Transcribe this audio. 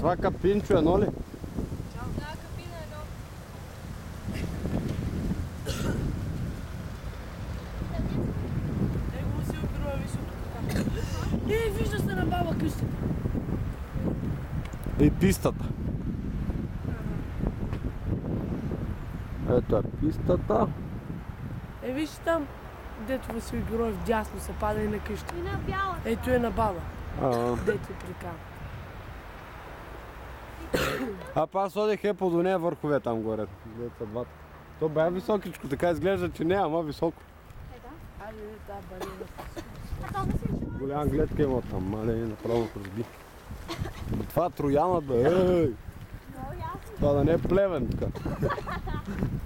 Това Капинчо едно ли? Да, Капина едно. Него си опирува високо така. Вижда се на баба къщата. И пистата. Ето е пистата. Виж там, дето Васил Героев дясно се пада и на къща. И на бяла. Ето е на баба, А, дето е прикан. аз ходих по до нея върхове там горе. Дето са двата. То бе високичко, така изглежда, че не, ама високо. Айде, тази бариера. А то да си чува. Голям гледка има там, мале, направо разби. Това Трояна да е. Много ясно. Това да не е Плевен така.